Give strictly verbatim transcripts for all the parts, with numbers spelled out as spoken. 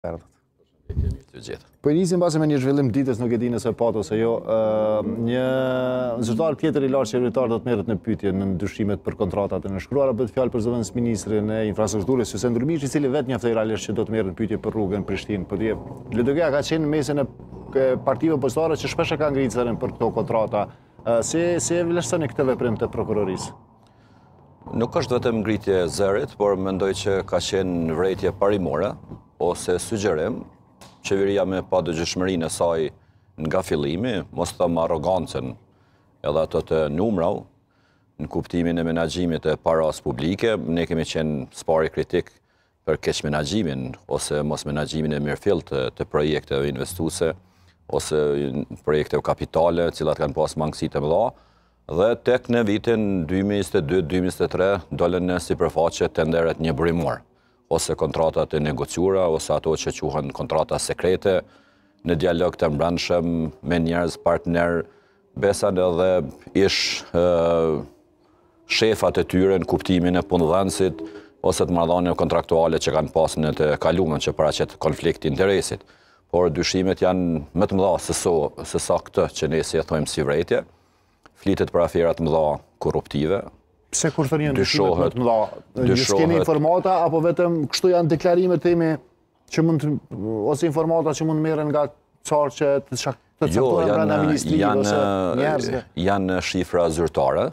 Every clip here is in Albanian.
Po i nisim base me një zhvillim ditës, nuk e di nëse pat ose jo, një zyrtar tjetër i lartë qeveritar do të merret në pyetje në ndryshimet për kontratat e nënshkruara, bëhet fjalë për zëvendës ministrin e infrastrukturës Sysen Durmiç, i cili vetë njoftoi realisht që do të merret në pyetje për rrugën Prishtinë. Po dje Lodëkia ka qenë në mesin e partive opozitare që shpesh e kanë ngritur zërin për këto kontrata. Si si e vlerësoni këtë veprim të prokurorisë? Nuk është vetëm ngritje zërit, por mendoj që ka qenë vërejtje parimore ose sugjerim qeveria me pa dëgjshmërinë e saj nga fillimi, mos thëmë arrogancën edhe ato të numrave, në kuptimin e menaxhimit e paras publike. Ne kemi qenë spari kritik për keq menaxhimin ose mos menaxhimin e mirëfillt të, të projekteve investuese ose projekteve kapitale, të cilat kanë pas mangësi të mëdha, dhe tek në vitin dy mijë e njëzet e dy dy mijë e njëzet e tre dolën në sipërfaqe tenderet një burimor, ose kontratat e negociura, ose ato që quhen kontrata sekrete, në dialog të mbrëmshëm me njerëz partner, besan edhe ish e, shefat e tyre në kuptimin e punëdhënësit, ose të marrëdhënieve kontraktuale që kanë pas në të kaluarën që paraqet konflikt interesit. Por dyshimet janë më të mëdha se so, se sa këtë që ne si e thojmë si vërejtje. Flitet për afera të mëdha korruptive. Pse kur thoni janë dyshimet më të mëdha? Ju s'keni informata apo vetëm kështu janë deklarimet themi që mund të, ose informata që mund merren nga çarçe të të caktuara brenda ministrisë ose njerëzve? Janë shifra zyrtare.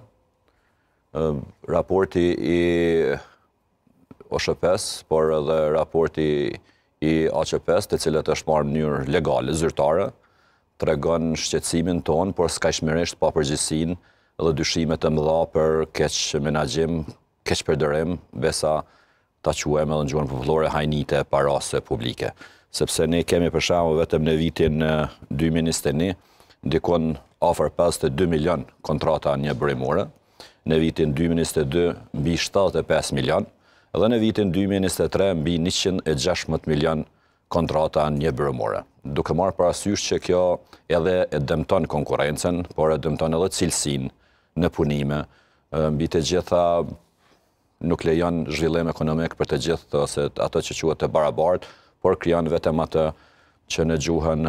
Raporti i O S H P-s, por edhe raporti i A Q P-s, të cilët është marrë në mënyrë legale, zyrtare, tregon shqetësimin ton, por skajshmërisht pa përgjegjësinë dhe dyshime të mëdha për keq menaxhim, keq përdorim, besa ta quajmë edhe në gjuhën popullore hajnite parase publike. Sepse ne kemi për shembull vetëm në vitin dy mijë e njëzet e një ndikon afër pesëdhjetë e dy milion kontrata një burimore, në vitin dy mijë e njëzet e dy mbi shtatëdhjetë e pesë milion, dhe në vitin dy mijë e njëzet e tre mbi njëqind e gjashtëmbëdhjetë milion kontrata një burimore. Duke marrë parasysh që kjo edhe e dëmton konkurrencën, por e dëmton edhe cilësinë në punime, mbi të gjitha nuk lejon zhvillim ekonomik për të gjithë ose ato që quhet të barabartë, por krijon vetëm atë që në gjuhën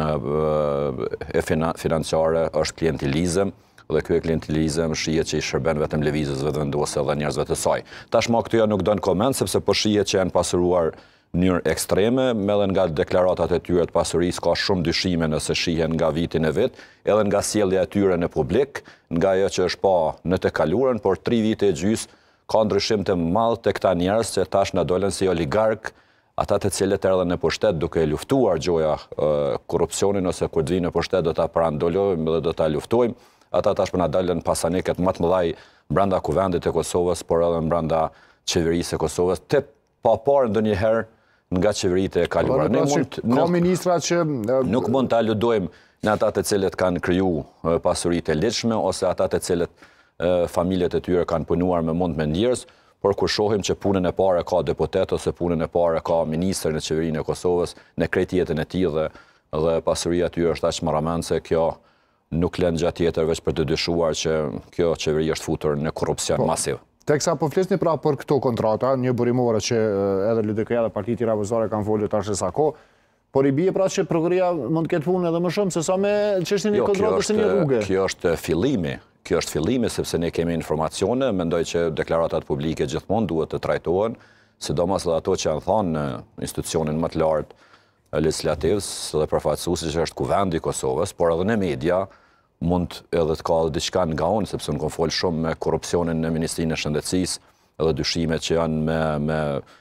e financiare është klientelizëm, dhe ky klientelizëm shihet që i shërben vetëm lëvizësve vendosë dhe njerëzve të saj. Tashmë këto nuk don koment sepse po shihet që janë pasuruar në mënyrë ekstreme, edhe nga deklaratat e tyre të pasurisë ka shumë dyshime nëse shihen nga vitin e vet, edhe nga sjellja e tyre në publik, nga ajo që është pa në të kaluarën, por tri vite e gjys ka ndryshim të madh tek këta njerëz që tash na dolën si oligark, ata të cilët erdhën në pushtet duke luftuar gjoja korrupsionin ose kur të vinë në pushtet do ta parandolojmë dhe do ta luftojmë. Ata tash na dalën pasaniket më të mëdhaj brenda kuvendit të Kosovës, por edhe brenda qeverisë së Kosovës, të pa parë ndonjëherë nga qeveritë e kaluara. Ne mund ka ministra që nuk mund ta aludojmë në ata të cilët kanë krijuar pasuritë e lehtëshme ose ata të cilët familjet e tyre kanë punuar me mund me njerëz, por kur shohim që punën e parë ka deputet ose punën e parë ka ministër në qeverinë e Kosovës, në krejt jetën e tij dhe dhe pasuria e tyre është aq marramendse, kjo nuk lën gjatë tjetër veç për të dyshuar që kjo qeveri është futur në korrupsion masiv. Teksa po flisni pra për këto kontrata, një burimore që edhe Lodëkia dhe partitë tjera opozitare kanë folur tash sa kohë, por i bie pra që prokuroria mund të ketë punë edhe më shumë se sa me çështjen e kontratës së një rruge. Kjo është fillimi, kjo është fillimi sepse ne kemi informacione, mendoj që deklaratat publike gjithmonë duhet të trajtohen, sidomos edhe ato që janë thënë në institucionin më të lartë legislativ dhe përfaqësuesi që është Kuvendi i Kosovës, por edhe në media mund edhe të ka diçka nga unë, sepse unë kam folë shumë me korrupsionin në Ministrinë e Shëndetësisë, edhe dyshimet që janë me, me,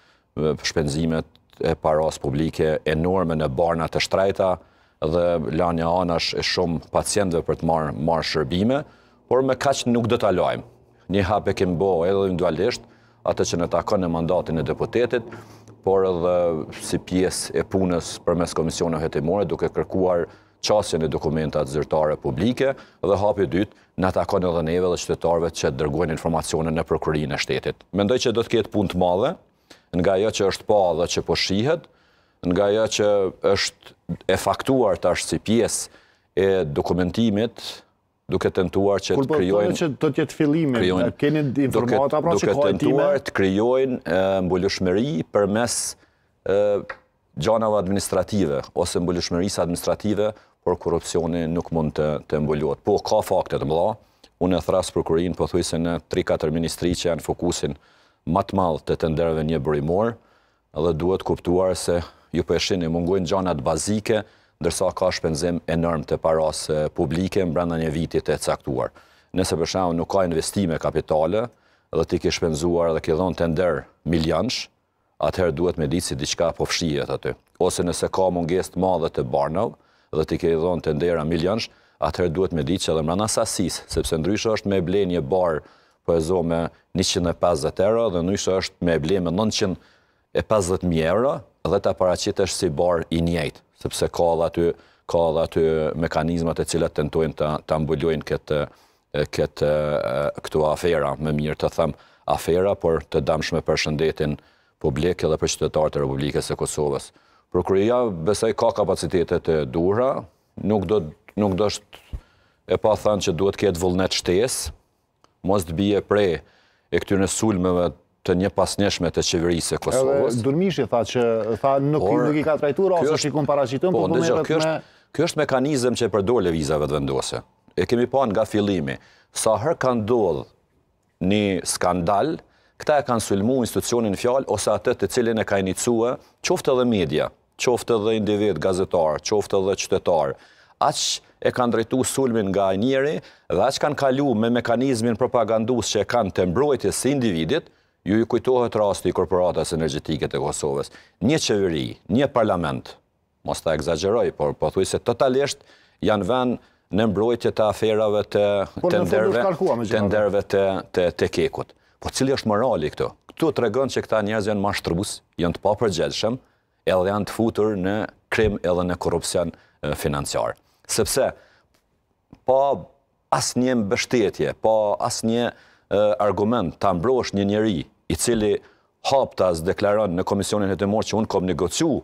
me shpenzimet e paras publike enorme në barna të shtrejta dhe lania anash e shumë pacientëve për të marrë marrë shërbime, por me kaq nuk do ta lajmë. Një hap e kemi bë edhe individualisht, atë që në takon në mandatin e deputetit, por edhe si pjesë e punës përmes komisioneve hetimore duke kërkuar qasjen e dokumentat zyrtare publike, dhe hapi i dytë na takon edhe neve dhe qytetarëve që dërgojnë informacione në prokurorinë e shtetit. Mendoj që do të ketë punë të madhe, nga ajo që është pa dhe që po shihet, nga ajo që është e faktuar tash si pjesë e dokumentimit, duke tentuar që të krijojnë që do të jetë fillimi, keni informata pra që duke tentuar të krijojnë mbulueshmëri përmes gjanave administrative ose mbuleshmërisë administrative, por korrupsioni nuk mund të, të mbulohet. Po ka fakte të mëdha. Unë e thras prokurin pothuajse në tri katër ministri që janë fokusin më të madh të tenderëve një burimor, dhe duhet kuptuar se ju po e shihni mungojnë gjanat bazike, ndërsa ka shpenzim enorm të paras publike brenda një viti të caktuar. Nëse për shembull nuk ka investime kapitale dhe ti ke shpenzuar dhe ke dhënë tender milionsh, atëherë duhet me ditë si diçka po fshihet aty. Ose nëse ka mungesë të madhe të barnave dhe ti ke dhënë tendera milionsh, atëherë duhet me ditë që edhe mbrana sasisë, sepse ndryshe është me ble një bar po e zo me njëqind e pesëdhjetë euro dhe ndryshe është me ble me nëntëqind e pesëdhjetë mijë euro dhe ta paraqitesh si bar i njëjtë, sepse ka edhe aty ka edhe aty mekanizmat e cilat tentojnë ta, ta mbulojnë këtë këtë këto afera, më mirë të them afera, por të dëmshme për shëndetin publik edhe për qytetarët e Republikës së Kosovës. Prokuria besoj ka kapacitetet e duhura, nuk do nuk do është e pa thënë që duhet ketë vullnet shtesë, mos të bie prej e këtyre sulmeve të një pasnjeshme të qeverisë së Kosovës. Edhe Durmishi tha që tha nuk, nuk i ka trajtuar ose shikon paraqitën, po, po po merret me... Kjo është mekanizëm që e përdor lëvizave të vendose. E kemi pa nga fillimi. Sa herë ka ndodhur një skandal, këta e kanë sulmu institucionin fjalë ose atë të cilin e ka iniciuar, qoftë edhe media, qoftë edhe individ gazetar, qoftë edhe qytetar. Aq e kanë drejtu sulmin nga njëri dhe aq kanë kalu me mekanizmin propagandus që e kanë të mbrojtjes së individit, ju i kujtohet rasti i korporatës energjetike të Kosovës. Një qeveri, një parlament, mos ta egzagjeroj, por pothuajse totalisht janë vënë në mbrojtje të aferave të tenderëve, tenderëve të, të, të kekut. Po cili është morali këto? Këtu tregon që këta njerëz janë mashtrues, janë të papërgjegjshëm, edhe janë të futur në krim edhe në korrupsion financiar. Sepse pa asnjë mbështetje, pa asnjë argument ta mbrosh një njeri i cili haptas deklaron në komisionin hetimor që unë kom negociu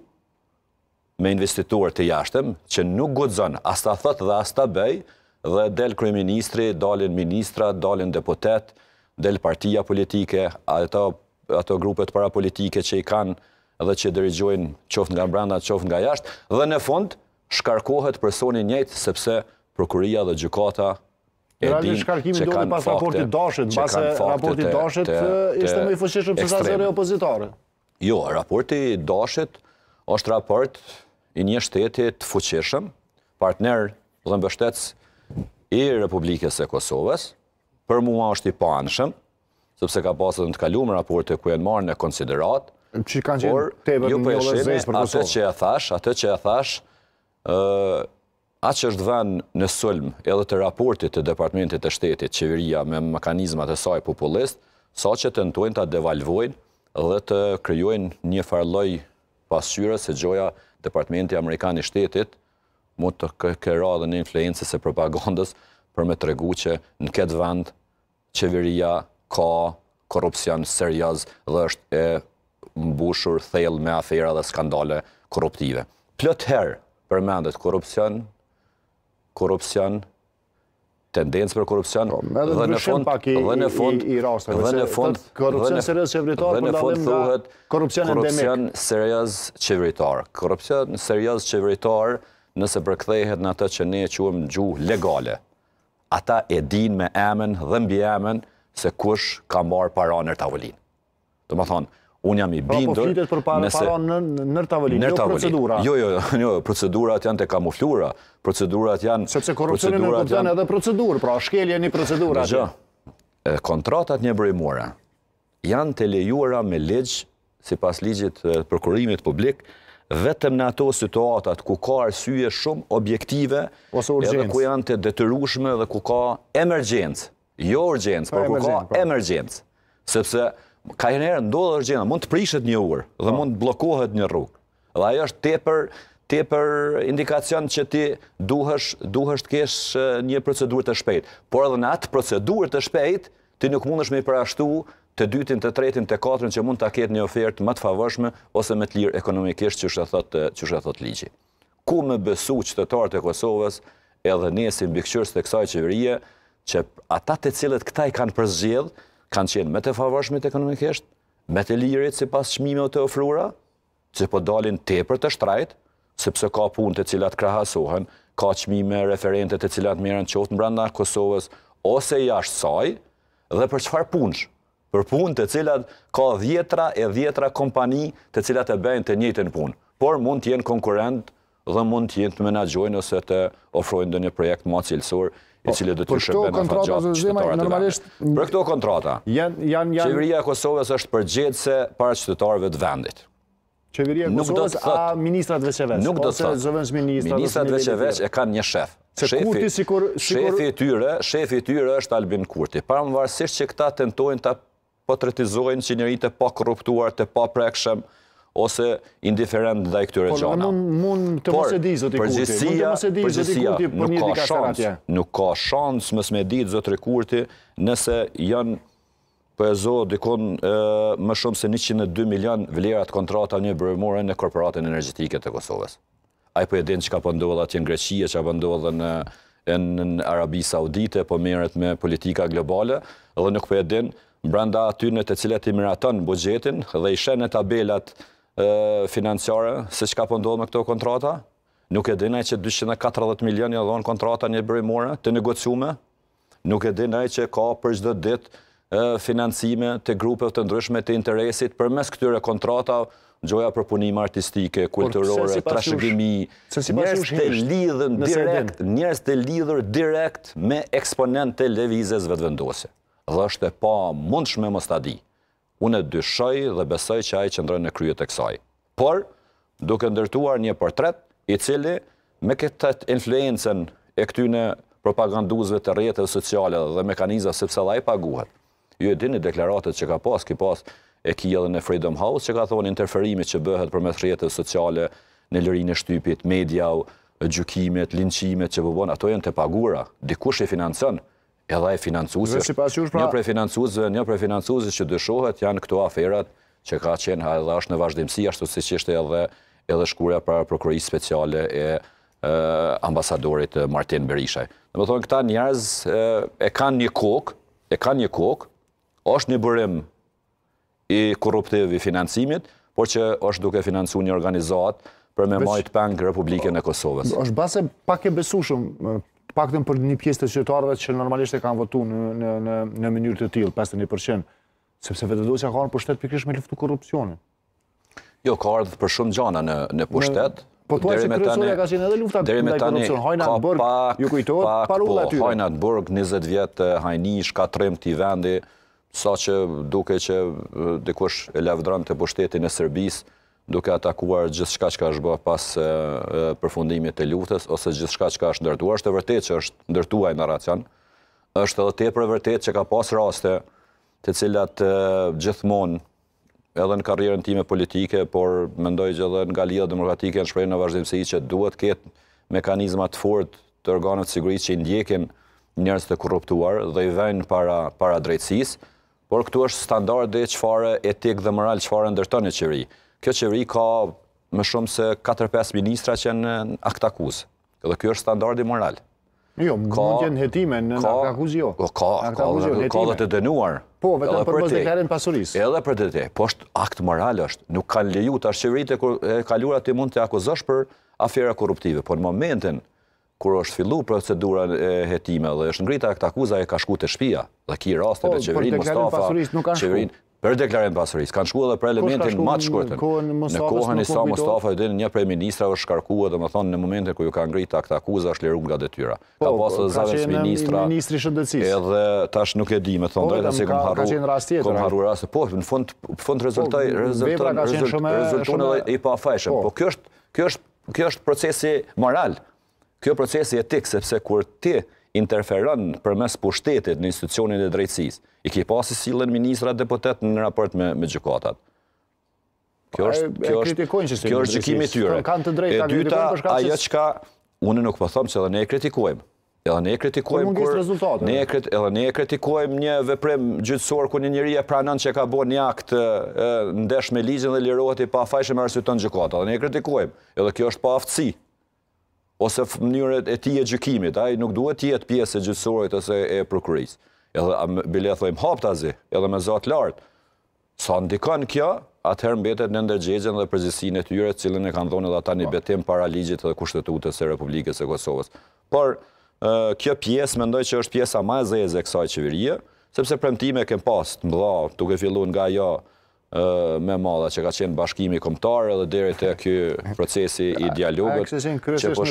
me investitor të jashtëm, që nuk guxon as ta thotë dhe as ta bëj, dhe del kryeministri, dalin ministra, dalin deputet, del partia politike, ato, ato grupet parapolitike që i kanë dhe që dirigjojnë qoftë nga brenda, qoftë nga jashtë, dhe në fund shkarkohet personi njëjtë sepse prokuria dhe gjykata e din që kanë pas raportit Dashit, mbase raporti Dashit ishte më i fuqishëm se sa zëri opozitare. Jo, raporti Dashit është raport i një shteti të fuqishëm, partner dhe mbështetës i Republikës së Kosovës, për mua është i paanshëm, sepse ka pasur në të kaluar raporte ku janë marrë në konsiderat, që kanë qenë tepër ju po e shihni shihni atë që e thash, atë që e thash, ë atë që është vënë në sulm edhe të raportit të Departamentit të Shtetit, qeveria me mekanizmat e saj popullist, saqë tentojnë ta devalvojnë dhe të krijojnë një farlloj pasqyre se gjoja Departamenti Amerikan i Shtetit mund të kërra dhe në influencës e propagandës për me tregu që në këtë vend qeveria ka korrupsion serioz dhe është e mbushur thellë me afera dhe skandale korruptive. Plot herë përmendet korrupsion, korrupsion, tendencë për korrupsion, dhe në fund, dhe në fund, dhe në fund, korrupsion serioz qeveritar, dhe në fund thuhet korrupsion endemik. Korrupsion serioz qeveritar. Korrupsion serioz qeveritar, nëse përkthehet në atë që ne e quajmë gjuhë legale. Ata e din me emën dhe mbi emën se kush ka marrë para nër tavolinë. Do të thonë, unë jam i bindur. Po flitet për para në nër tavolinë, jo procedura. Jo, jo, jo, procedurat janë të kamuflura. Procedurat janë... Sepse korrupsioni nuk kupton edhe procedurë, pra shkelje një procedura. Gjë, kontratat një burimore janë të lejuara me ligj, sipas ligjit të prokurimit publik, vetëm në ato situatat ku ka arsye shumë objektive, edhe ku janë të detyrueshme dhe ku ka emergjencë. Jo urgjencë, por ku ka emergjencë. Sepse ka herë ndodhë urgjenca, mund të prishet një urë dhe mund të bllokohet një rrugë. Dhe ajo është tepër tepër indikacion që ti duhesh duhesh të kesh një procedurë të shpejtë. Por edhe në atë procedurë të shpejtë, ti nuk mundesh me i përjashtu të dytin, të tretin, të katrin që mund ta ketë një ofertë më të favorshme ose më të lirë ekonomikisht, që është thotë që është thotë ligji. Ku më besu qytetarët e Kosovës, edhe ne si mbikëqyrës të kësaj qeverie, që ata të cilët këta i kanë përzgjedh, kanë qenë më të favorshmit ekonomikisht, më të lirit sipas çmimeve të ofruara, që po dalin tepër të shtrajt, sepse ka punë të cilat krahasohen, ka çmime referente të cilat merren qoftë brenda Kosovës ose jashtë saj, dhe për çfarë punësh? Për punë të cilat ka dhjetra e dhjetra kompani të cilat e bëjnë të njëjtën punë, por mund të jenë konkurrent dhe mund të jenë të menaxhojnë ose të ofrojnë ndonjë projekt më cilësor i cili do të shërbejë në fakt gjatë qytetarëve. Për këto kontrata, qeveria e Kosovës është përgjegjëse para qytetarëve të vendit. Qeveria e Kosovës a ministrat veçeveç? Nuk do të thotë. Ministrat veçeveç e kanë një shef. Shefi i tyre, shefi i tyre është Albin Kurti. Pavarësisht që këta tentojnë ta portretizojnë qeneritë e pa korruptuar, të pa prekshëm ose indiferent ndaj këtyre gjëra. Mund të mos e di zoti Kurti. Përgjithësia nuk ka shans, nuk ka shans mos me ditë zotri Kurti nëse janë po e zo dikon më shumë se njëqind e dy milion vlerat kontrata një bërëmore në korporatën energjetike të Kosovës. Ai po e din çka po ndodh atje në Greqi, çka po ndodh në në Arabi Saudite, po merret me politika globale dhe nuk po e din brenda atyre të cilat i miraton buxhetin dhe i shën në tabelat financiare se çka po ndodh me këto kontrata. Nuk e din ai që dyqind e katërdhjetë milion ja dhon kontrata një bërëmore të negociume. Nuk e din ai që ka për çdo ditë financime të grupeve të ndryshme të interesit përmes këtyre kontratave, gjoja për punime artistike, kulturore, trashëgimi, njerëz të lidhur direkt, njerëz të lidhur direkt me eksponent të lëvizjes vetëvendose. Dhe është e pa mundshme mos ta di. Unë dyshoj dhe besoj që ai qëndron në krye të kësaj. Por duke ndërtuar një portret i cili me këtë influencën e këtyne propaganduesve të rrjeteve sociale dhe mekanizma sepse ai paguhet. Ju e dini deklaratat që ka pas, ki pas e kia dhe në Freedom House, që ka thonë interferimi që bëhet përmes rrjeteve sociale në lirinë e shtypit, media, gjykimet, linqimet që bëbon, ato janë të pagura. Dikush e financon, edhe ai financuesi. Një prej financuesve, një prej financuesve që dyshohet janë këto aferat që ka qenë edhe është në vazhdimsi, ashtu siç ishte edhe edhe shkruja para prokurorisë speciale e ambasadorit Martin Berishaj. Domethënë këta njerëz e kanë një kokë, e kanë një kokë, është një burim i korruptiv i financimit, por që është duke financu një organizat për me majtë peng Republikën e Kosovës. është base pak e besueshëm, paktën për një pjesë të qytetarëve që normalisht e kanë votuar në në në mënyrë të tillë, pesëdhjetë një përqind, sepse vetëdosja ka ardhur për shtet pikërisht me luftu korrupsionin. Jo, ka ardhur për shumë gjana në në pushtet. Po thuaj se kryesorja ka qenë edhe lufta ndaj korrupsionit. Hajnatburg, ju kujtohet parulla aty. Hajnatburg njëzet vjet hajni, shkatrim këtij vendi, saqë duke që dikush e lavdron të pushtetin e Serbisë, duke atakuar gjithçka që është bërë pas përfundimit të luftës ose gjithçka që është ndërtuar. Është e vërtetë që është ndërtuar në racion. Është edhe tepër e vërtetë që ka pas raste të cilat gjithmonë edhe në karrierën time politike, por mendoj që edhe nga Lidhja Demokratike në shprehjen në vazhdimsi që duhet ketë mekanizma të fortë të organeve të sigurisë që i ndjekin njerëz të korruptuar dhe i vënë para para drejtësisë, por këtu është standardi çfarë etik dhe moral çfarë ndërton një qeveri. Kjo qeveri ka më shumë se katër pesë ministra që janë aktakuz. Dhe ky është standardi moral. Jo, mund të jenë hetime në aktakuz jo. Ka, ka dhe të dënuar. Po, vetëm për mos deklarim pasurisë. Edhe për të, po është akt moral është. Nuk kanë leju tash qeveritë e kaluara ti mund të akuzosh për afera korruptive, por në momentin kur është fillu procedura e hetime dhe është ngrita aktakuza e ka shku të shtëpia dhe ki raste me qeverinë Mustafa, qeverinë për deklarim pasurisë, kanë shku edhe për elementin më të shkurtër. Në kohën e Isa Mustafa i një prej ministrave shkarkua, domethënë në momentin kur ju ka ngritë aktakuza është liruar nga detyra. Ka pasur edhe zaventës ministra. Ministri i shëndetësisë. Edhe tash nuk e di, më thon drejtë se kam harruar. Kam harruar rast. Po, në fund fund rezultoi rezulton rezulton edhe i pafajshëm. Po kjo është kjo është kjo është procesi moral. Kjo procesi etik, sepse kur ti interferon përmes pushtetit në institucionin e drejtësisë, i ke pasi sillen ministra deputet në raport me me gjykatat. Kjo është kjo është kjo është gjykimi i tyre. E dyta, ajo çka unë nuk po them se edhe ne e kritikojmë. Edhe ne e kritikojmë kur ne e krit edhe ne e kritikojmë një veprim gjyqësor ku një njeri e pranon që ka bërë një akt ndesh me ligjin dhe lirohet i pafajshëm me arsyeton gjykata. Edhe ne e kritikojmë. Edhe kjo është pa aftësi. Ose mënyrë e tij e gjykimit, ai nuk duhet të jetë pjesë e gjyqësorit ose e prokurisë. Edhe bile thojmë haptazi, edhe me zot lart. Sa ndikon kjo atëherë mbetet në ndërgjegjen dhe përgjegjësinë e tyre, cilën e kanë dhënë edhe ata në betim para ligjit dhe kushtetutës së Republikës së Kosovës. Por kjo pjesë mendoj që është pjesa më e zezë e kësaj qeverie, sepse premtime kem pas të mëdha, duke filluar nga ajo me madha që ka qenë bashkimi kombëtar edhe deri te ky procesi i dialogut që po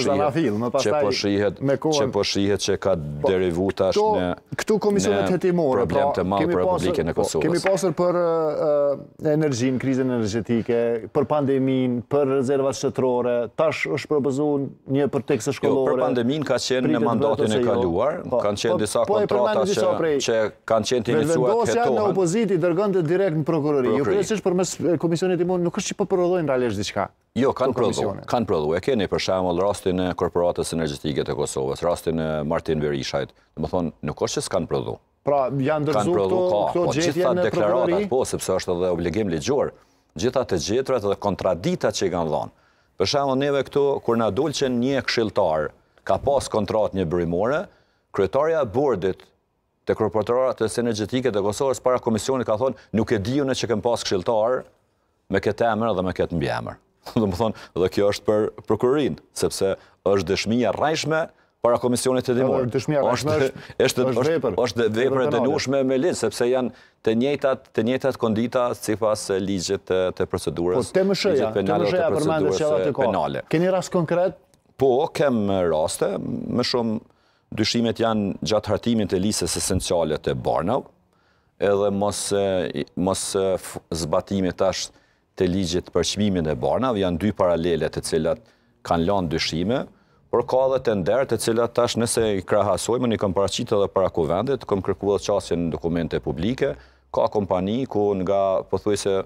shihet që po shihet që ka derivu tash në këtu komisionet hetimore problem të madh për Republikën e Kosovës. Kemi pasur për energjinë, krizën energjetike, për pandeminë, për rezervat shtetërore, tash është propozuar një për tekste shkollore. Për pandeminë ka qenë në mandatin e kaluar, kanë qenë disa kontrata që kanë qenë të iniciuar hetohen. Vendosja në opozitë i dërgonte direkt në prokurori. Kryesisht përmes komisionit timon nuk është që po prodhojnë realisht diçka. Jo, kanë prodhu, kanë prodhu. E keni për shembull rastin e korporatës energjetike të Kosovës, rastin e Martin Berishajt. Domethënë, nuk është që s'kanë prodhu. Pra, janë ndërzuar këto këto gjetje në prokurori, po, sepse është edhe obligim ligjor. Gjitha të gjetrat dhe kontraditat që i kanë dhënë. Për shembull, neve këtu kur na dulçen një këshilltar ka pas kontratë një bërimore, kryetaria e bordit të korporatës energjetike të Kosovës para komisionit ka thonë nuk e diu në që kem pas këshilltar me këtë emër dhe me këtë mbiemër. Domethënë, dhe kjo është për prokurorin, sepse është dëshmi e rrajshme para komisionit hetimor. Dëshmia e rrajshme është vepër është vepër e dënueshme me ligj, sepse janë të njëjtat të njëjtat kondita sipas ligjit të procedurës. Po T M S-ja, T M S-ja përmendet që ato penale. Keni rast konkret? Po, kem raste, më shumë dyshimet janë gjatë hartimit të listës esenciale të Barnau, edhe mos, mos zbatimit tash të ligjit për çmimin e Barnau, janë dy paralele të cilat kanë lënë dyshime, por ka edhe të nderë të cilat tash nëse i krahasojmë, i kam paraqitur edhe para kuvendit, kam kërkuar çastje në dokumente publike, ka kompani ku nga pothuajse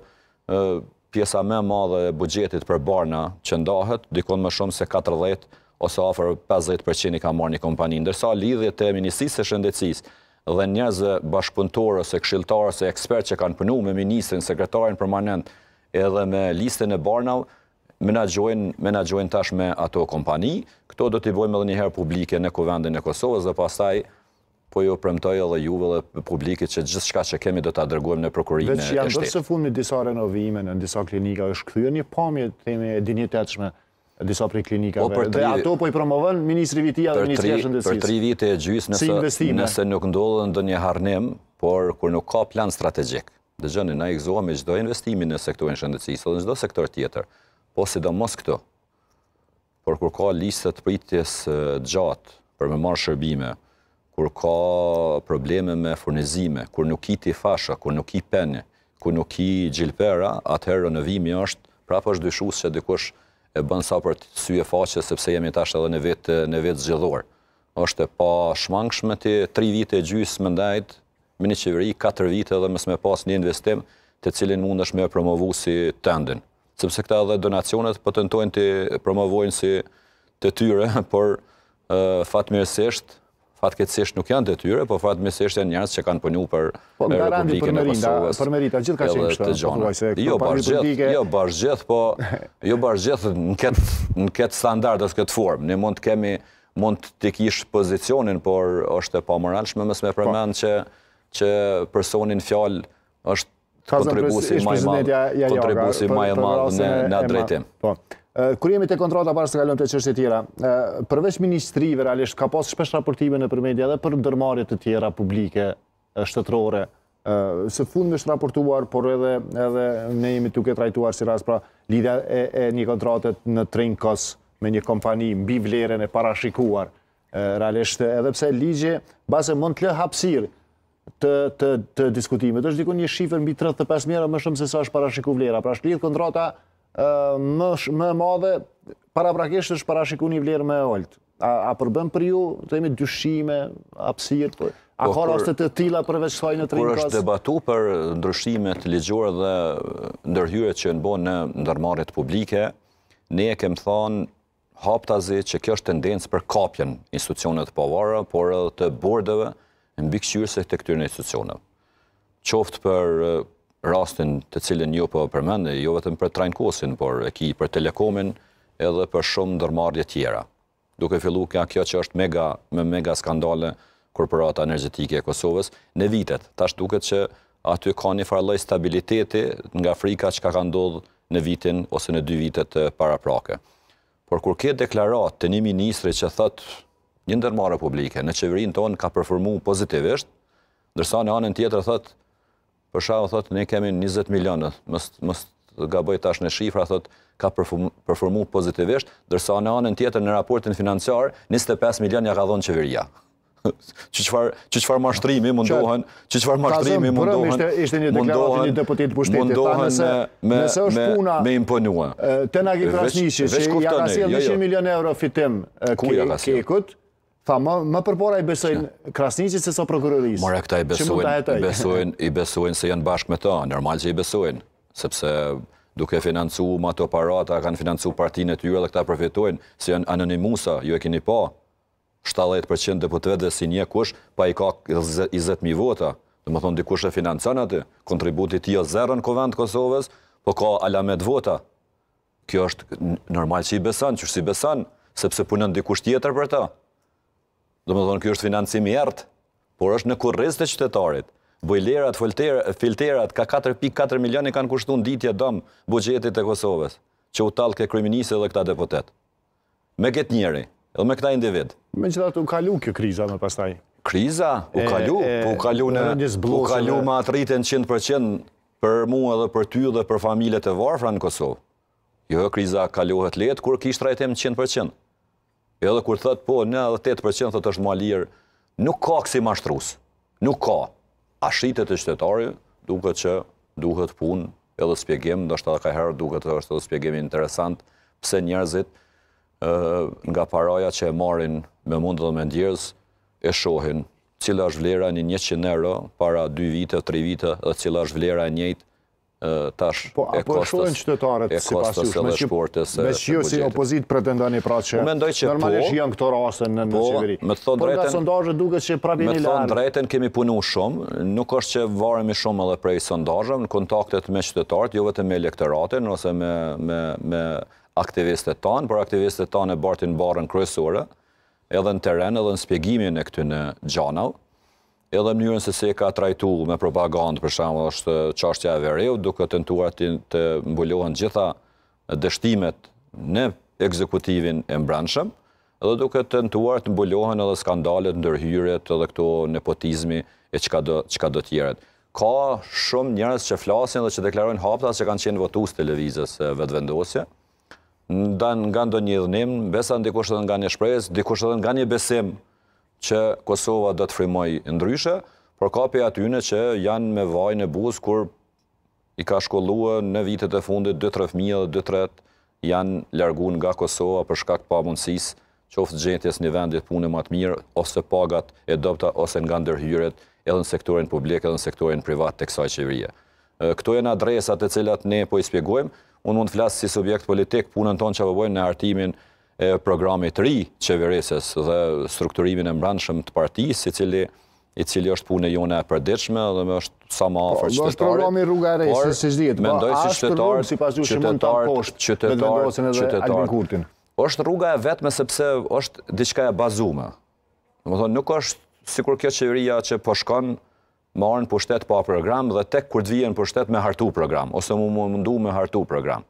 pjesa më e madhe e buxhetit për Barna që ndahet, dikon më shumë se katërdhjetë ose afër pesëdhjetë përqind i ka marrë një kompani, ndërsa lidhjet e Ministrisë së Shëndetësisë dhe njerëzve bashkëpunëtorë ose këshilltarë ose ekspertë që kanë punuar me ministrin, sekretarin permanent edhe me listën e Barnau, menaxhojnë menaxhojnë tash me ato kompani. Këto do t'i bëjmë edhe një herë publike në Kuvendin e Kosovës dhe pastaj po ju premtoj edhe juve dhe publikit që gjithçka që kemi do ta dërgojmë në prokurorinë e shtetit. Veç janë bërë së fundmi disa renovime në disa klinika, është kthyer një pamje themi e dinjitetshme disa prej klinikave. Dhe ato po i promovon ministri Vitia dhe Ministria e Shëndetësisë. Për tri vite e gjysmë nëse nëse nuk ndodhet ndonjë harnim, por kur nuk ka plan strategjik. Dëgjoni, na i gëzohemi çdo investimin në sektorin shëndetësisë ose në çdo sektor tjetër, po sidomos këto. Por kur ka listë të pritjes gjatë për me marrë shërbime, kur ka probleme me furnizime, kur nuk i ti fasha, kur nuk i pene, kur nuk i gjilpera, atëherë renovimi është prapë është dyshues që dikush e bën sa për të sy e faqe, sepse jemi tash edhe në vetë në vetë zgjedhor. Është e pa shmangshme ti tri vite e gjysmë ndajt me një qeveri, katër vite edhe mos me pas një investim të cilin mundesh me promovu si tendin. Sepse këta edhe donacionet po tentojnë të promovojnë si të tyre, por fatmirësisht fatkeqësisht nuk janë të tyre, por fatmirësisht janë njerëz që kanë punuar për Republikën e Kosovës. Për merita, gjithë ka qenë kështu. Jo bashkëgjith, jo bashkëgjith, po jo bashkëgjith në këtë në këtë standard ose këtë formë. Ne mund të kemi mund të kish pozicionin, por është e pamoralshme mos me përmend që që personin fjalë është kontribusi më i madh, kontribusi më i madh në në drejtim. Po. Kur jemi te kontrata para se kalojmë te çështje tjera, përveç ministrive realisht ka pas shpesh raportime në media edhe për ndërmarrje të tjera publike shtetërore. Së fundmi është raportuar, por edhe edhe ne jemi duke trajtuar si rast pra lidhja e, e një kontrate në Trinkos me një kompani mbi vlerën e parashikuar. Realisht edhe pse ligji base mund të lë hapësirë të të të diskutimit. Është diku një shifër mbi tridhjetë e pesë mijë më shumë se sa është parashikuar vlera. Pra është lidh kontrata më më e madhe, paraprakisht është parashikuar një vlerë më e ulët. A, a përbën për ju, themi dyshime, hapësirë, a ka raste të tilla përveç kësaj në Trinkos? Kur është debatu për ndryshimet ligjore dhe ndërhyrjet që bën në ndërmarrjet publike, ne e kemi thënë haptazi që kjo është tendencë për kapjen institucioneve të pavarura, por edhe të bordeve mbikëqyrëse të këtyre institucioneve. Qoftë për rastin të cilin ju po përmendni, jo vetëm për Trainkosin, por e ki për Telekomin edhe për shumë ndërmarrje tjera. Duke filluar nga kjo që është mega me mega skandale korporata energjetike e Kosovës në vitet. Tash duket që aty ka një farloj stabiliteti nga frika që ka ndodhë në vitin ose në dy vitet paraprake. Por kur ke deklarat të një ministri që thot një ndërmarrje publike në qeverinë tonë ka performu pozitivisht, ndërsa në anën tjetër thot, për shkak thot ne kemi njëzet milionë, mos mos gaboj tash në shifra, thot ka performu, performu pozitivisht, ndërsa në anën tjetër në raportin financiar njëzet e pesë milion ja ka dhënë qeveria. Që çfarë që çfarë mashtrimi mundohen, që çfarë mashtrimi mundohen. Ishte ishte një deklaratë një deputet pushtetit, mundohen me nëse është puna me imponua. Tenagi Krasniqi që ja ka sjellë njëqind milion euro fitim Kekut, tha më më përpara i besojnë Krasniqit se sa prokurorisë. More këta i besojnë, i besojnë, i besojnë se janë bashkë me ta, normal që i besojnë, sepse duke financuar me ato parata kanë financuar partinë e tyre dhe këta përfitojnë, se janë anonimusa, ju e keni pa. shtatëdhjetë përqind deputetëve si një kush, pa i ka njëzet mijë vota. Dhe më thonë, dikush e financon aty, kontributi tij zero në Kuvend Kosovës, po ka alamet vota. Kjo është normal që i beson, që si beson, sepse punon dikush tjetër për ta. Dhe më thonë, kjo është financim i errët, por është në kurriz të qytetarit. Bojlerat, filterat, ka katër pikë katër milion i kanë kushtuar ditje dëm buxhetit të Kosovës, që u tall ke kryeministri dhe këta deputet. Me këtë njeri, edhe me këta individ. Megjithatë u kalu kjo kriza më pastaj. Kriza u kalu, po u kalu në u kalu me atë rritjen njëqind përqind për mua dhe për ty dhe për familjet e varfra në Kosovë. Jo, kriza kalohet lehtë kur kish trajtim njëqind përqind. Edhe kur thot po, ne edhe tetë përqind thot është më lirë, nuk ka kësi mashtrues. Nuk ka. A shitet e qytetari, duket që duhet punë edhe spjegim, ndoshta ka herë duket të është edhe spjegim interesant pse njerëzit nga paraja që e marrin me mund dhe me ndjerës, e shohin cila është vlera një njëqind euro para dy vite, tre vite, dhe cila është vlera e njëjtë tash po, e kostës, qytetarët e kostës edhe shportës e buxhetit. Me si opozit pretendoni pra që normalisht janë këto raste në qeveri. Por nga sondazhet duket që prapë jeni larg. Me të thënë drejtën kemi punu shumë, nuk është që varemi shumë edhe prej sondazheve, në kontaktet me qytetarët, jo vetëm me elektoratin ose me me me aktivistët tanë, por aktivistët tanë e bartin barën kryesore, edhe në teren, edhe në spjegimin e këtyne gjanave, edhe mënyrën se si ka trajtu me propagandë, për shembull është çështja e Vereu, duke tentuar të mbulohen gjitha dështimet në ekzekutivin e mbrëmshëm, edhe duke tentuar të mbulohen edhe skandalet, ndërhyrjet, edhe këto nepotizmi e çka do çka do tjeret. Ka shumë njerëz që flasin dhe që deklarojnë hapta që kanë qenë votues televizës vetvendosje. Ndan nga ndonjë dhënim, besa ndikush edhe nga një shpresë, dikush edhe nga një besim që Kosova do të frymojë ndryshe, por ka pe atyne që janë me vaj në buzë kur i ka shkolluar në vitet e fundit dy tre fëmijë dhe dy tre janë larguar nga Kosova për shkak të pamundësisë, qoftë gjetjes në vendit punë më të mirë ose pagat e dobta ose nga ndërhyrjet edhe në sektorin publik edhe në sektorin privat të kësaj qeverie. Këto janë adresat e cilat ne po i shpjegojmë. Unë mund të flas si subjekt politik punën tonë që bëjmë në hartimin e programit të ri qeverisës dhe strukturimin e mbrëmshëm të partisë, i cili i cili është punë jone e përditshme dhe më është sa më afër qytetarit. Është programi Rruga e Re, si s'dihet. Mendoj si qytetar, sipas jush mund ta poshtë qytetar, është rruga e vetme sepse është diçka e bazuar. Domethënë nuk është sikur kjo qeveria që po shkon marrën pushtet pa program dhe tek kur të vijen pushtet me hartu program, ose mu mundu me hartu program.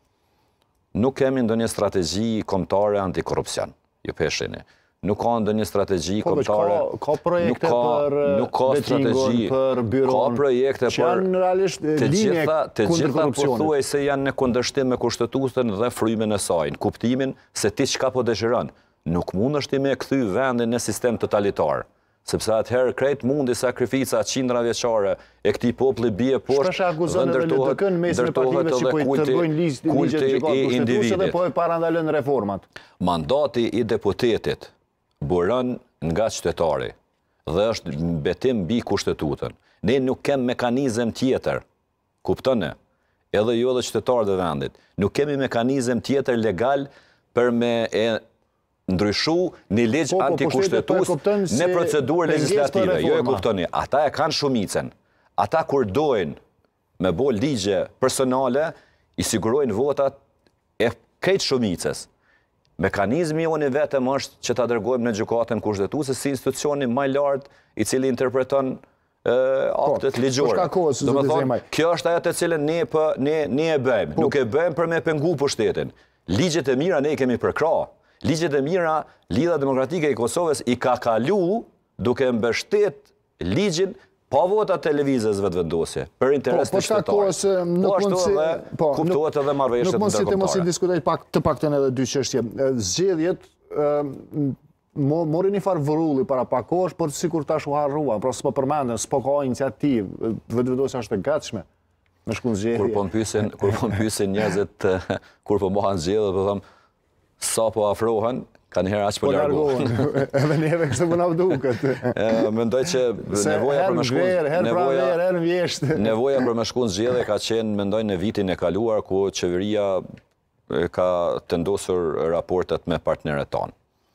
Nuk kemi ndonjë strategji kombëtare antikorrupsion, ju peshini. Nuk ka ndonjë strategji kombëtare. Ka projekte për betingon, për byron. Ka projekte që janë realisht linje kundër korrupsionit. Pothuajse janë në kundërshtim me kushtetuesën dhe frymen e saj, në kuptimin se ti çka po dëshiron. Nuk mundesh ti me kthy vendin në sistem totalitar. Sepse atëherë krejt mundi sakrifica qindra vjeçare e këtij populli bie poshtë. Shpesh akuzon edhe L D K-n mes me partive që po i tërgojnë listë ligjet gjykatës dhe po e parandalojnë reformat. Mandati i deputetit buron nga qytetari dhe është betim mbi kushtetutën. Ne nuk kemi mekanizëm tjetër. Kuptoni? Edhe ju edhe qytetarët e vendit. Nuk kemi mekanizëm tjetër legal për me e ndryshu një ligj antikushtetues në procedurë legislative. Jo e kuptoni, ata e kanë shumicën. Ata kur dojnë me bo ligje personale, i sigurojnë votat e krejt shumicës. Mekanizmi jonë i vetëm është që ta dërgojmë në gjykatën kushtetuese si institucioni më i lartë i cili interpreton aktet ligjore. Kjo është ajo të cilën ne, ne, ne e bëjmë. Nuk e bëjmë për me pengu pushtetin. Ligjet e mira ne i kemi përkra. Ligjet e mira, Lidha Demokratike e Kosovës i ka kalu duke mbështet ligjin pa vota televizës vetëvendosje, për interes të shtetarë. Po ashtu edhe kuptohet edhe marrëveshjet ndërkombëtare. Nuk mos i diskutoj të paktën edhe dy çështje. Zgjedhjet mori një farë vërulli para pak kohësh, por sikur tash u harruan, pra s'po përmenden, s'po ka iniciativë, vetëvendosja është e gatshme në shkun zgjedhje. Kur po mpyesin, kur po mpyesin njerëzit kur po bëhen zgjedhje, po them sa po afrohen, ka njëherë aq po largohen. Edhe neve kështu po na duket. Mendoj që nevoja për me shkuar, nevoja, nevoja për me shkuar zgjedhje ka qenë, mendoj, në vitin e kaluar ku qeveria ka tendosur raportet me partnerët tanë.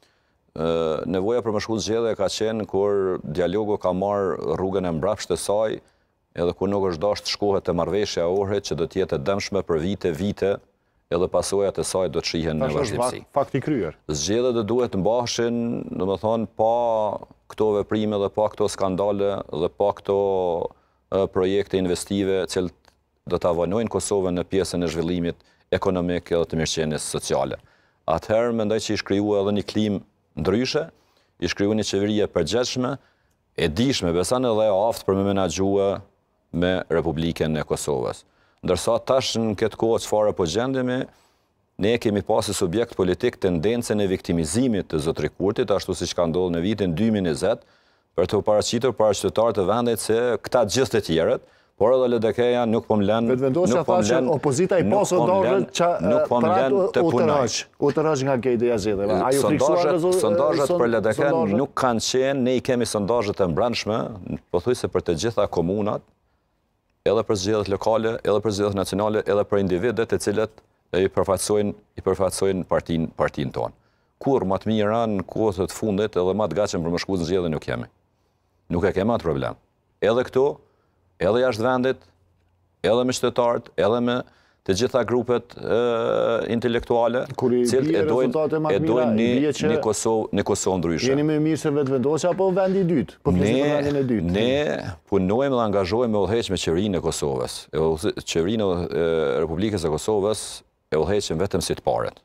Nevoja për me shkuar zgjedhje ka qenë kur dialogu ka marrë rrugën e mbrapsht të saj, edhe kur nuk është dashur të shkohet te marrëveshja e orrit që do të jetë e dëmshme për vite, vite, edhe pasojat e saj do të shihen në vazhdimsi. Fakt i kryer. Zgjedhjet do duhet të mbaheshin, domethënë pa këto veprime dhe pa këto skandale dhe pa këto projekte investive, të cilët do ta avonojnë Kosovën në pjesën e zhvillimit ekonomik edhe të mirëqenies sociale. Atëherë mendoj që i shkrijua edhe një klim ndryshe, i shkrijua një qeveri e përgjithshme, e dishme, besan edhe e aftë për me menaxhue me Republikën e Kosovës. Ndërsa tash në këtë kohë çfarë po gjendemi, ne kemi pasur subjekt politik tendencën e viktimizimit të zotëri Kurtit, ashtu siç ka ndodhur në vitin dy mijë e njëzet, për të paraqitur para qytetarëve të vendit se këta gjithë të tjerët, por edhe L D K-ja nuk po mlen, nuk po mlen, opozita i pas sondazhet që për ato u tërheq, u tërheq nga kjo ideja zgjedhjeve. Ajo friksuar sondazhet për L D K nuk kanë qenë, ne i kemi sondazhet e mbrëmshme, pothuajse për të gjitha komunat, edhe për zgjedhjet lokale, edhe për zgjedhjet nacionale, edhe për individet të cilët i përfaqësojnë i përfaqësojnë partinë partinë tonë. Kur më të mira në kohët e fundit edhe më të gatshëm për më shkuar në zgjedhje nuk kemi. Nuk e kemi atë problem. Edhe këtu, edhe jashtë vendit, edhe me qytetarët, edhe me të gjitha grupet intelektuale, cilët e dojnë e dojnë një Kosovë një Kosovë ndryshe. Jeni më mirë se vetëvendosja apo vendi i dytë? Po ne ne punojmë dhe angazhohemi me udhëheq me qeverinë e Kosovës. Qeverinë e Republikës së Kosovës e udhëheqim vetëm si të parët.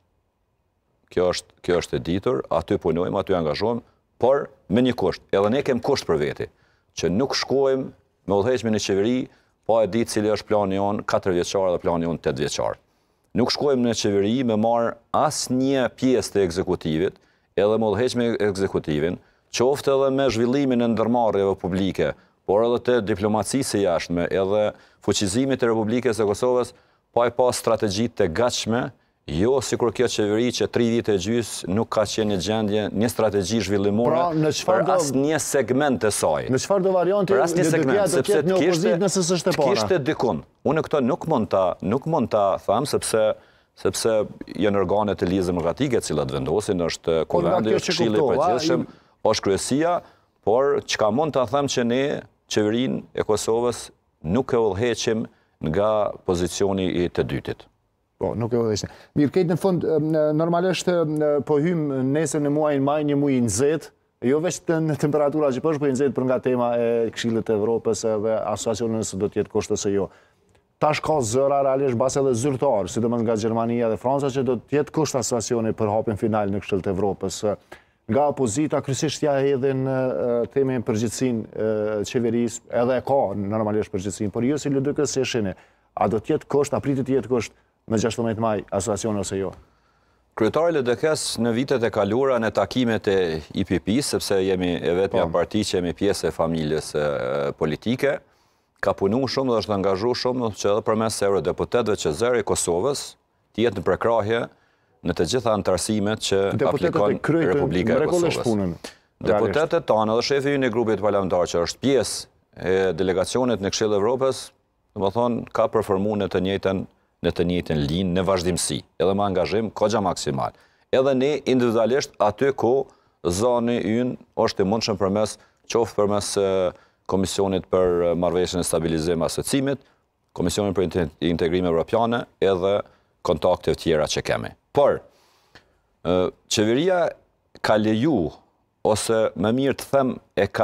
Kjo është kjo është e ditur, aty punojmë, aty angazhohemi, por me një kusht. Edhe ne kemi kusht për veti, që nuk shkojmë me udhëheqjen në qeveri pa e ditë cili është plani jonë katër vjeçar dhe plani jonë tetë vjeçar. Nuk shkojmë në qeveri me marr asnjë pjesë të ekzekutivit, edhe me udhëheq me ekzekutivin, qoftë edhe me zhvillimin e ndërmarrjeve publike, por edhe të diplomacisë së jashtme, edhe fuqizimit të Republikës së Kosovës, pa e pas strategjitë të gatshme, jo sikur kjo qeveri që tri vite e gjys nuk ka qenë një gjendje, një strategji zhvillimore për asnjë segment të saj. Në çfarë do varianti për asnjë segment, sepse të kishte nëse s'është e para. Kishte dikun. Unë këto nuk mund ta nuk mund ta them sepse sepse janë organet e Lidhjes Demokratike të cilat vendosin, është Kuvendi, është Këshilli i Përgjithshëm, është Kryesia, por çka mund ta them që ne qeverinë e Kosovës nuk e udhëheqim nga pozicioni i të dytit. Po, nuk e udhëheqim. Mirë, këtë në fund, normalisht po hym nesër në muajin maj, një muaj i nxehtë, jo vetëm në temperatura që po është, po i nxehtë për nga tema e Këshillit të Evropës dhe asociacionit nëse do të jetë kusht ose jo. Tash ka zëra realisht bas edhe zyrtar, sidomos nga Gjermania dhe Franca, që do të jetë kusht asociacioni për hapjen final në Këshill të Evropës. Nga opozita kryesisht ja hedhin temën përgjithësinë qeverisë, edhe e ka normalisht përgjithësinë, por jo si L D K si e shihni. A do të jetë kusht, a pritet të jetë kusht me gjashtëdhjetë maj asociacioni ose jo? Kryetari L D K-s në vitet e kaluara në takimet e I P P-s, sepse jemi e vetmja parti që jemi pjesë e familjes politike, ka punu shumë dhe është angazhu shumë që edhe përmes eurodeputetëve që zëri i Kosovës të jetë në prekrahje në të gjitha antarësimet që aplikon Republika e Kosovës. Deputetët tanë dhe shefi i një grupit parlamentar që është pjesë e delegacionit në Këshillin e Evropës, domethënë ka performuar në të njëjtën në të njëjtën linjë në vazhdimsi, edhe me angazhim kogja maksimal. Edhe ne individualisht aty ku zoni ynë është i mundshëm përmes qoftë përmes Komisionit për Marrëveshjen e Stabilizimit Asociimit, Komisionit për Integrim Evropiane, edhe kontakte tjera që kemi. Por qeveria ka leju ose më mirë të them e ka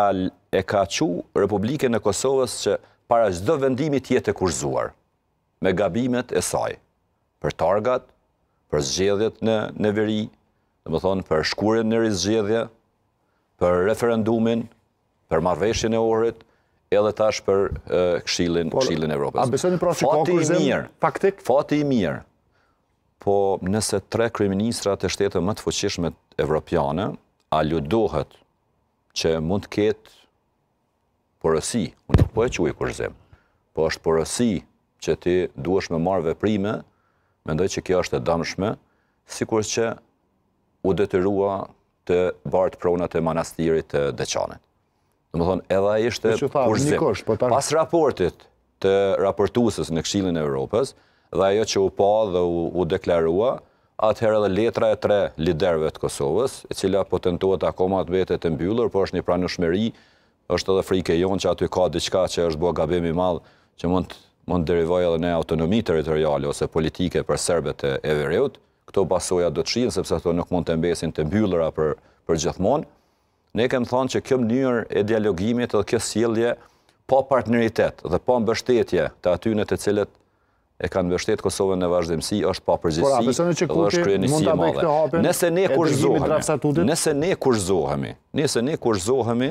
e ka qu Republikën e Kosovës që para çdo vendimi tjetë e kurzuar, me gabimet e saj, për targat, për zgjedhjet në, në veri, dhe më thonë për shkurën në rizgjedhje, për referendumin, për marrëveshjen e orët, edhe tash për e, këshillin, këshillin e Evropës. A besoni pra që ka kurzim faktik? Fati i mirë, po nëse tre kryeministrat e shteteve më të fuqishme evropiane, a ludohet që mund të ketë porësi, unë nuk po e quaj kurzim, po është porësi që ti duhesh me marrë veprime, mendoj që kjo është e dëmshme, sikur që u detyrua të bartë pronat e manastirit të Deçanit. Dhe më thonë, edhe ai ishte kurzim. Pas raportit të raportuesës në Këshillin e Evropës, dhe ajo që u pa dhe u, u deklarua, atëherë edhe letra e tre liderëve të Kosovës, e cila po tentohet akoma të mbetet e mbyllur, por është një pranueshmëri, është edhe frike jonë që aty ka diçka që është bua gabim i madh, që mund mund derivoj edhe në autonomi territoriale ose politike për serbët e Evereut. Këto pasoja do të shihen sepse ato nuk mund të mbesin të mbyllura për për gjithmonë. Ne kemi thënë që kjo mënyrë e dialogimit dhe kjo sjellje pa partneritet dhe pa mbështetje të atyre të cilët e kanë mbështet Kosovën në vazhdimsi është pa përgjegjësi dhe është kryenësi e madhe. Nëse ne kurzohemi, nëse ne kurzohemi, nëse ne kurzohemi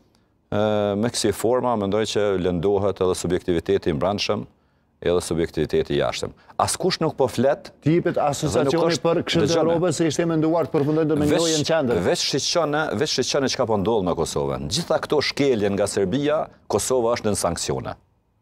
me kësi forma, mendoj që lëndohet edhe subjektiviteti i brendshëm, edhe subjektiviteti i jashtëm. Askush nuk po flet. Tipet asociacioni për Këshillin e Evropës se ishte menduar të përfundojnë dominiojën qendër. Veç shiqone, veç shiqone çka po ndodh me Kosovën. Gjitha këto shkelje nga Serbia, Kosova është në sanksione.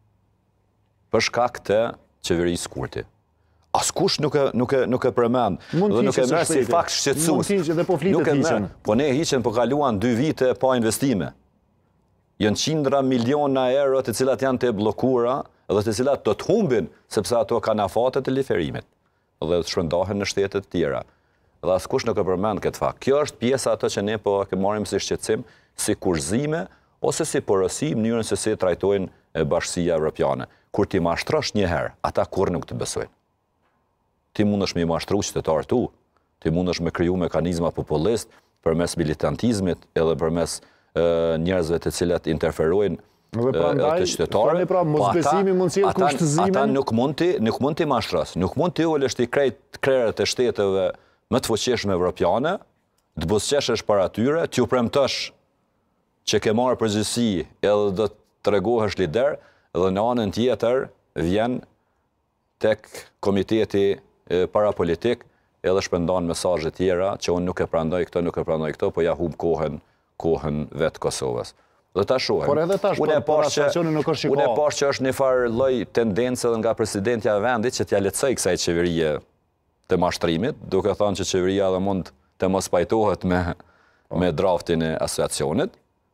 Për shkak të qeverisë Kurti. Askush nuk e nuk e nuk e përmend dhe nuk e merr si fakt shqetësues. Nuk e merr. Po ne hiqen po kaluan dy vite pa investime. Janë qindra miliona euro të cilat janë të bllokuara dhe të cilat do të humbin sepse ato kanë afate të liferimit dhe të shpërndahen në shtete të tjera. Dhe askush nuk e përmend këtë fakt. Kjo është pjesa ato që ne po e marrim si shqetësim, si kurzime ose si porosi mënyrën se si trajtojnë Bashkia Evropiane. Kur ti mashtrosh një herë, ata kurrë nuk të besojnë. Ti mundesh me mashtru qytetar tu, ti mundesh me kriju mekanizma populist përmes militantizmit edhe përmes njerëzve të cilat interferojnë të qytetarë, pra mosbesimi mund të sjellë kushtëzimin. Ata nuk mund ti, nuk mund ti mashtros, nuk mund ti ulesh ti krejt krerët e shteteve më të fuqishme evropiane, të buzëqeshësh para tyre, t'ju premtosh që ke marrë përgjegjësi edhe do të tregohesh lider, dhe në anën tjetër vjen tek komiteti parapolitik edhe shpërndan mesazhe tjera që unë nuk e prandoj këto, nuk e prandoj këto, po ja humb kohën kohën vetë Kosovës. Dhe ta shohim. Por edhe tash unë e por pash që nuk është unë e pash që është një farë lloj tendence edhe nga presidentja e vendit që t'ja lehtësoj kësaj qeverie të mashtrimit, duke thënë që qeveria edhe mund të mos pajtohet me me draftin e asociacionit.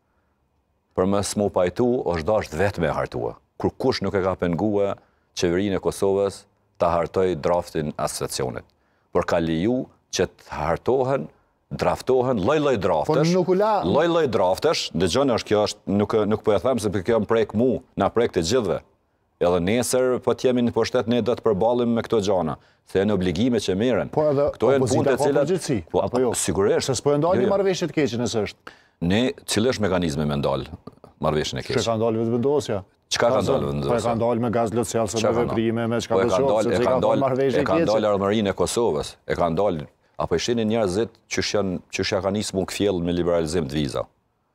Për mos mu pajtu është dashur vetë me hartua. Kur kush nuk e ka pengue qeverinë e Kosovës ta hartoj draftin e asociacionit. Por ka leju që të hartohen draftohen lloj-lloj draftesh. Lloj-lloj draftesh, dëgjoni është kjo është nuk nuk po e them se kjo më prek mu, na prek të gjithëve. Edhe nesër po të jemi në pushtet ne do të përballemi me këto gjëra, se janë obligime që merren. Po edhe këto janë punë të cilat po, apo jo? Sigurisht. Se s'po ndalë marrëveshje të keqe nëse është. Ne cili është mekanizmi me ndal marrëveshjen e keqe? Çka ka ndalë vetë vendosja? Çka ka ndalë vendosja? Po ka ndalë me gaz lotësial se me veprime, me çka do të thotë, se ka ndalë marrëveshje e keqe. Ka ndalë armërinë e Kosovës, e ka ndalë apo i shihni njerëzit që janë që ja kanë nisur kfjell me liberalizim të viza.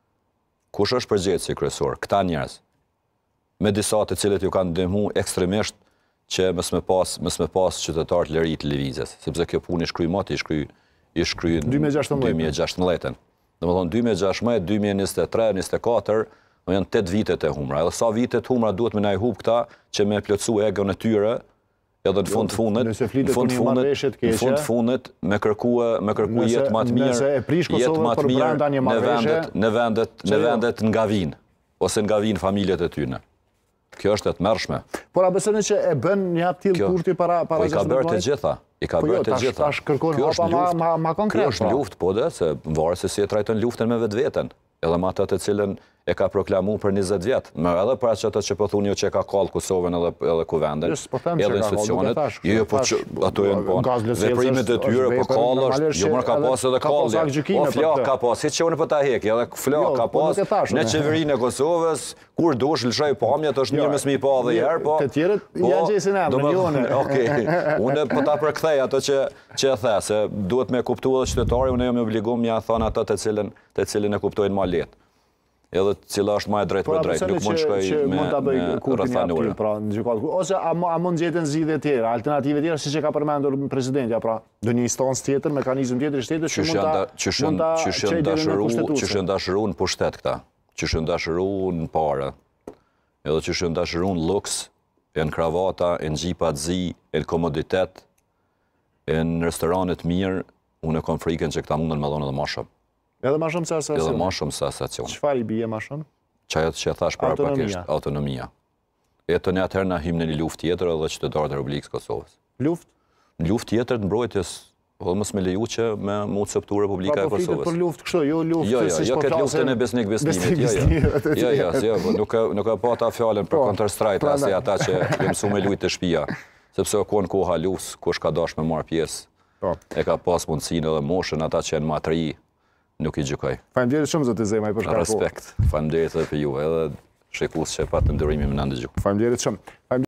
Kush është përgjegjësi kryesor? Këta njerëz. Me disa të cilët ju kanë ndihmuar ekstremisht që mos me pas mos me pas qytetar të lëri të lëvizjes, sepse kjo punë i shkry moti, i shkry i shkry në dy mijë e gjashtëmbëdhjetë. Domethënë dy mijë e gjashtëmbëdhjetë, dy mijë e njëzet e tre, njëzet e katër, do janë tetë vitet e humra. Edhe sa vite të humra duhet me na i hub këta që me plotsu egon e tyre. Edhe në fund fundet, në fund fundet, në fund fundet me kërkue, me kërkue jetë më të mirë, jetë më të mirë në vendet, në vendet, në vendet nga vinë, ose nga vinë familjet e tyne. Kjo është e tmerrshme. Por a besoni që e bën një hap tillë Kurti para para Po i ka bërë të gjitha, i ka bërë të gjitha. Tash kërkon hapa më më konkret. Kjo është luftë, po dhe se varet se si e trajton luftën me vetveten, edhe me ata të cilën e ka proklamu për njëzet vjetë, më edhe për atë që po thunë jo që ka kallë Kosovën edhe, edhe kuvendet, edhe institucionet, jo, jo, po që ato janë po, veprimet e tyre, po kallë është, jo mërë ka pas edhe kallë, o flak ka pas, si që unë për ta heki, edhe flak ka pas, në qeverinë e Kosovës, kur dush, lëshoj pamjet, është mirë me smi pa dhe jherë, po... Të tjerët, janë gjesin e më njone. Okej, unë po ta përkthej ato që e the, se duhet me kuptu edhe qytetari, unë jam i obligum mja thonë ato të cilin e kuptojnë ma letë. Edhe cila është ma e drejtë për drejtë, nuk mund shkoj me rëthanure. Ose a mund gjetën zgjidhje tjera, alternative tjera, si që ka përmendur presidentja, pra, do një instancë tjetër, mekanizm tjetër, shtetit që mund ta qej deri në kushtetuese. Që shën dashëru në pushtet këta, që shën dashëru në pare, edhe që shën dashëru në luks, e në kravata, e në gjipa të zi, e në komoditet, e në restoranet mirë, unë e kom friken që këta mundën me dhonë edhe ma shumë. Edhe ma shumë se asacion? Edhe ma shumë se asacion. Qëfar i bije ma shumë? Qajat që e thash para pakisht, autonomia. E të një atëherë na him në një luft tjetër edhe qytetarët e Republikës Kosovës. Luft? Në luft tjetër të mbrojtjes, edhe mësë me leju që me mu të sëptu Republika e Kosovës. Pra po flitet për luft kështu, jo luft jo, jo, jo, këtë luftën e besnik besnimit, jo, jo, jo, nuk e pa ta fjallën për Counter-Strike, asi ata që jem su me lujt të shpia, sepse konë koha lufts, kush ka dash me marë pjesë, e ka pas mundësin edhe moshën ata që janë matri, nuk i gjykoj. Faleminderit shumë zoti Zema i përshkruar. Respekt. Faleminderit edhe për ju, edhe shikus që pa të ndërimi më në ndëgju. Faleminderit shumë.